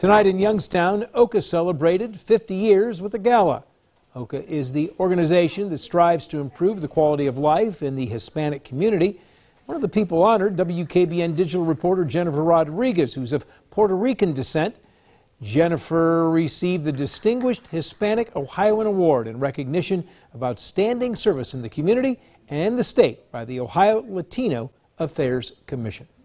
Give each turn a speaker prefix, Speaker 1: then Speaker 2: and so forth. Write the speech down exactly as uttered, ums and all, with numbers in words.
Speaker 1: Tonight in Youngstown, OCCHA celebrated fifty years with a gala. OCCHA is the organization that strives to improve the quality of life in the Hispanic community. One of the people honored, W K B N digital reporter Jennifer Rodriguez, who's of Puerto Rican descent. Jennifer received the Distinguished Hispanic Ohioan Award in recognition of outstanding service in the community and the state by the Ohio Latino Affairs Commission.